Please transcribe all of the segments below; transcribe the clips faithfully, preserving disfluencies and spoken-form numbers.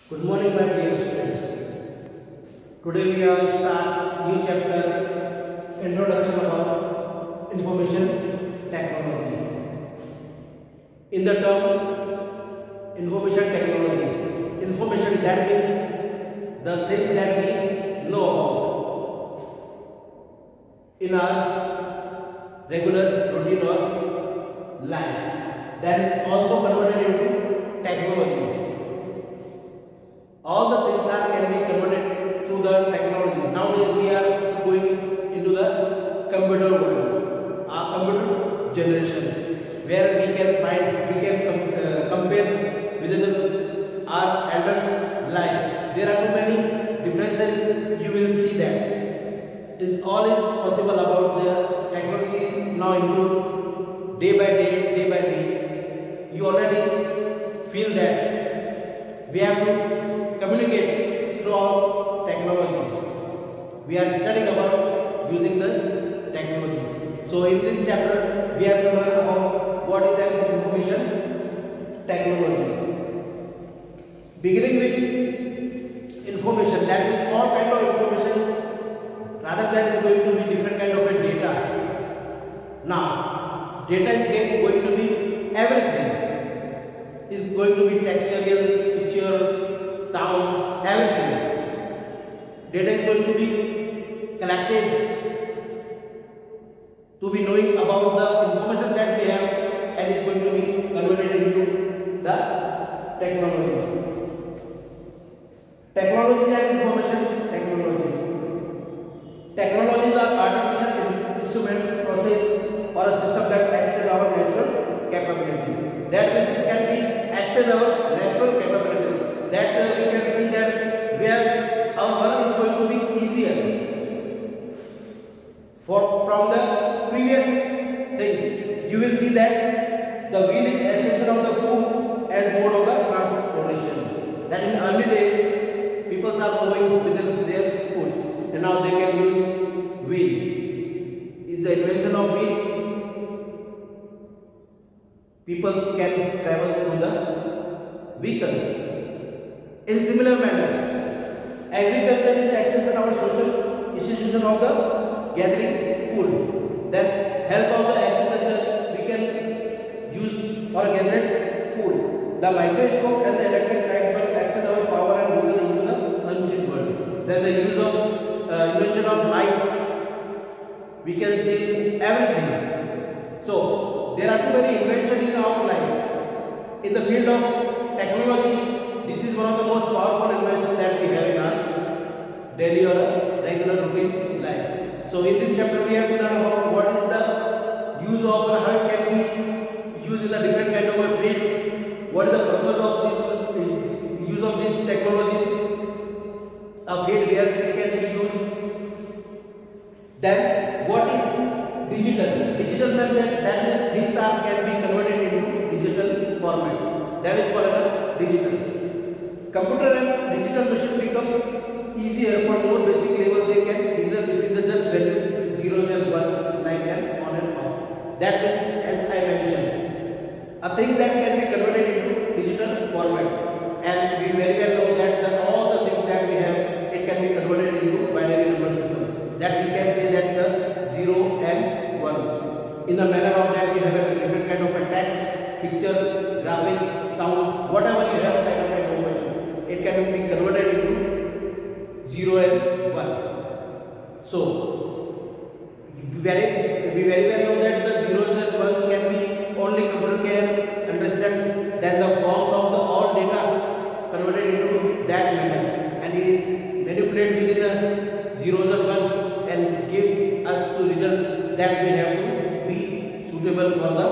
Good morning, my dear students. Today we are start new chapter, Introduction of Information Technology. In the term Information Technology, information that means the things that we know about in our regular routine or life. That is also converted into technology. All the things are can be converted through the technology. Nowadays we are going into the computer world, our computer generation, where we can find, we can com uh, compare with the, our elders' life. There are too many differences. You will see that is all is possible about the technology now improve day by day, day by day. You already feel that we have to communicate throughout technology. We are studying about using the technology. So in this chapter we have to learn about what is an information technology. Beginning with information, that is all kind of information, rather than is going to be different kind of a data. Now data is going to be everything. Is going to be textual, picture, sound, everything. Data is going to be collected to be knowing about the information that we have, and is going to be converted into the technology. Technology and information technology. Technologies are artificial instrument, process, or a system that extend our natural capability. That means it can be extend our natural capabilities. That uh, we can see that where our work is going to be easier for from the previous things. You will see that the wheel is extension of the food as mode of the transportation. That in early days people are moving within their foods, and now they can use wheel. It's the invention of wheel. People can travel through the vehicles. In similar manner, agriculture is the extension of our social institution of the gathering food. Then help of the agriculture we can use or gather food. The microscope and the electric light bulb extend our power and vision into the unseen world. Then the use of uh, invention of light, we can see everything. So there are too many inventions in our life. In the field of technology, this is one of the most powerful inventions that we have in our daily or regular routine life. So in this chapter we have to learn about what is the use of or how can we use in a different kind of a field. What is the purpose of this use of these technologies? A field where it can be used. Then what is digital? Digital method, that means things are can be converted into digital format. That is called a digital. Computer and digital machine become easier for more basic level. They can digital between the just value zeros and one, like that on and off. That is, as I mentioned, a thing that can be converted into digital format. And we very well know that the, all the things that we have, it can be converted into binary number system. That we can say that the zero and one. In the manner of that, we have a different kind of a text, picture, graphic, sound, whatever you have kind of a information. It can be converted into zero and one. So we very, we very well know that the zeros and ones can be only computer can understand. Then the forms of the all data converted into that manner, and it manipulate within the zeros and one and give us to result that we have to be suitable for the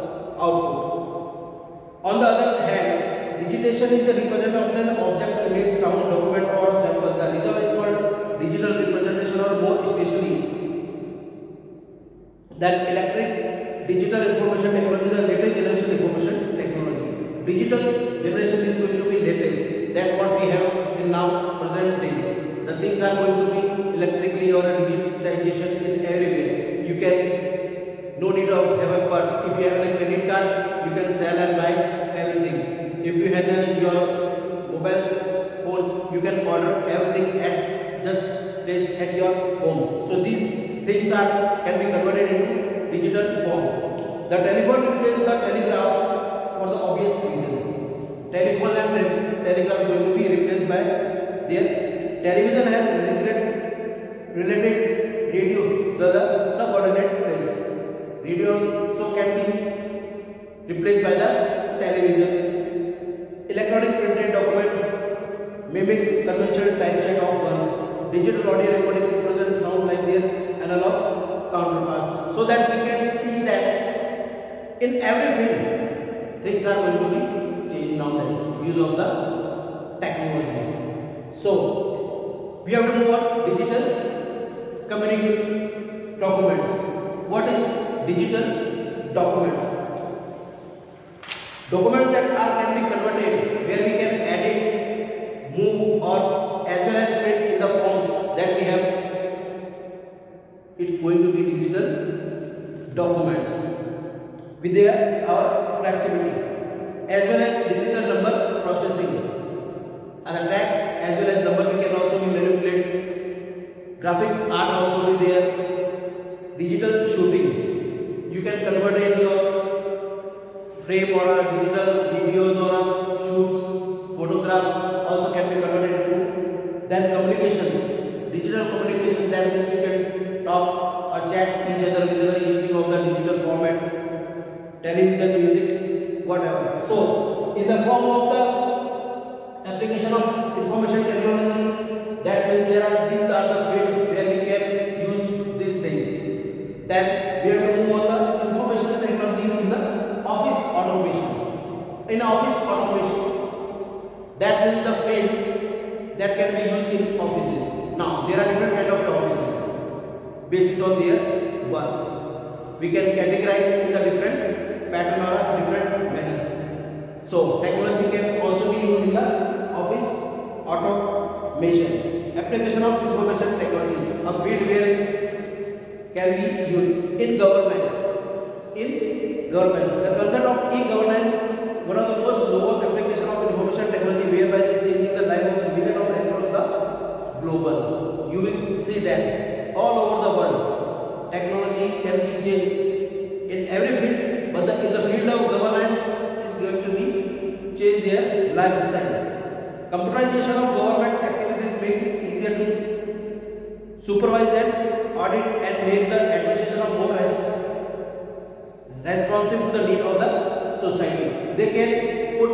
output. On the other hand, digitation is the representation of an object, image, sound, document or sample. The result is called digital representation, or more especially than electric digital information technology, the latest generation information technology. Digital generation is going to be latest than what we have in now present days. The things are going to be electrically or digitization in everywhere. You can no need of have a purse. If you have a credit card, you can sell and buy everything. If you have a, your mobile you can order everything at just place at your home. So these things are can be converted into digital form. The telephone replaces the telegraph for the obvious reason. Telephone and telegraph going to be replaced by their television has related radio, the, the subordinate place. Radio so can be replaced by the television. Electronic printed document mimic conventional typeset of words. Digital audio recording represent sound like their analog counterparts. So that we can see that in every field things are going to be changed nowadays. Use of the technology. So we have to move on digital communication documents. What is digital document? Documents that are can be converted where we can edit, move or as well as print in the form that we have. It's going to be digital documents with their our flexibility as well as digital number processing. And the text as well as number we can also be manipulated. Graphic arts also be there. Digital shooting. You can convert it your frame or a digital videos or a shoots, photographs also can be converted into. Then communications. Digital communications, that means you can talk or chat each other with the using of the digital format. Television, music, whatever. So in the form of the application of information technology, that means there are these are the fields where we can use these things. Then we have to move on the information technology in the office automation. In office automation, that means the field that can be used in offices. Now there are different kind of offices based on their work. We can categorize in a different pattern or a different manner. So technology can also be used in the office automation. Application of information technology, a field where can be used in governance. In governance, the concept of e-governance, one of the most global application of information technology, whereby it is changing the life of millions of across the global. You will see that all over the world, technology can be changed in every field, but the, in the field of governance is going to be change their lifestyle. Computerization of government activities makes it easier to supervise and audit and make the administration of more responsive to the need of the society. They can put,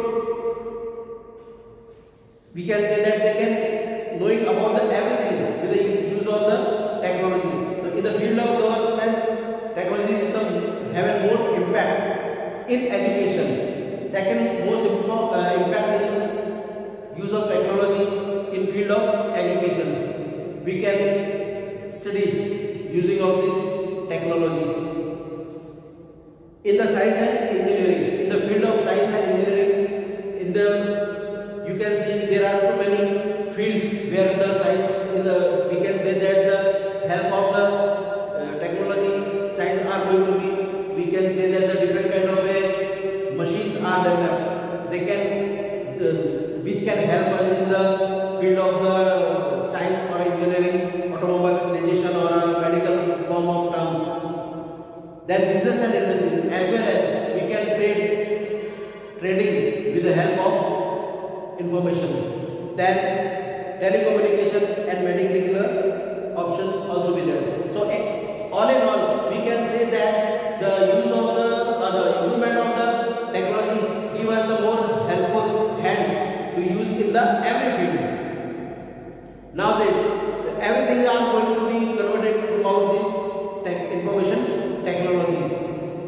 we can say that they can knowing about the everything with the use of the technology. So in the field of government, technology is the have a more impact in education. Second most important uh, impact in use of technology in field of education. We can study using of this technology. In the science and engineering, in the field of science and engineering, in the you can see there are too many fields where the science, in the we can say that the help of the uh, technology, science are going to be, we can say that the different kind of a machines are developed. They can, uh, which can help us in the field of the science or engineering, automobilization or a medical form of terms. Then business and investment, as well as we can trade trading with the help of information. Then telecommunication and medical options also be there. So all in all, we can say that the use of the uh, the improvement of the technology give us the more helpful hand to use in the every field. Nowadays, everything are going to be converted throughout this tech information technology.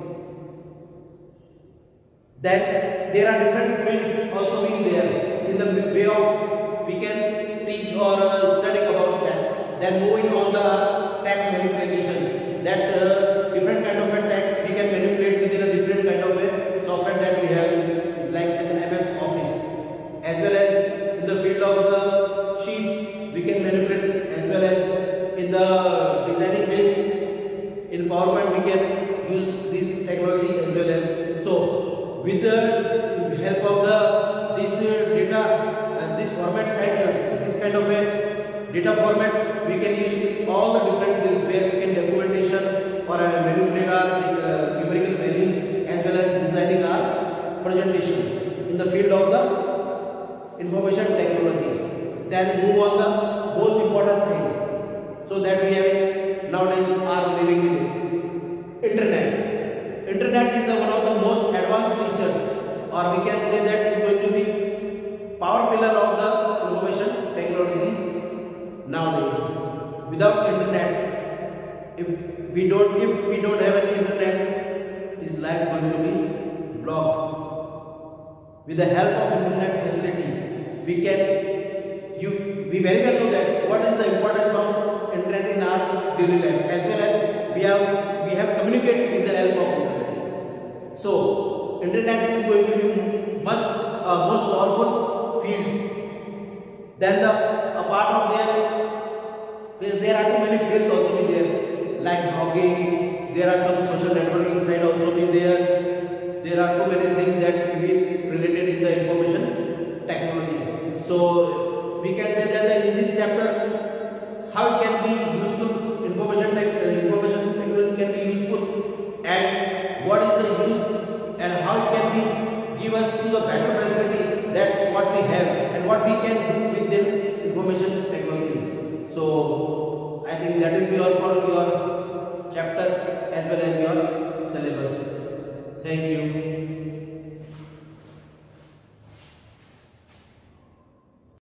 That there are different fields also being there in the way of we can teach or uh, study about that. Then moving on the text manipulation, that uh, different kind of a text we can manipulate within a different kind of a software that we have, like an M S Office. As well as in the field of the sheets, we can manipulate, as well as in the designing base. In PowerPoint we can use this technology as well as. So with the help of the this uh, data, uh, this format, uh, this presentation in the field of the information technology. Then move on the most important thing, so that we have nowadays are living with internet. Internet is the one of the most advanced features, or we can say that is going to be power pillar of the information technology nowadays. Without internet, if we don't if we don't have an internet, is life going to be blocked? With the help of internet facility, we can you we very well know that what is the importance of internet in our daily life, as well as we have we have communicated with the help of internet. So internet is going to be much uh, most powerful fields. Then the a part of there, there are too many fields also be there, like blogging. There are some social networking side also be there. There are too many things that we related in the information technology. So we can say that in this chapter, how it can be useful, information tech, uh, information technology can be useful, and what is the use, and how it can be give us to the better facility that what we have and what we can do with the information technology. So I think that is all for your chapter as well as your syllabus. Thank you.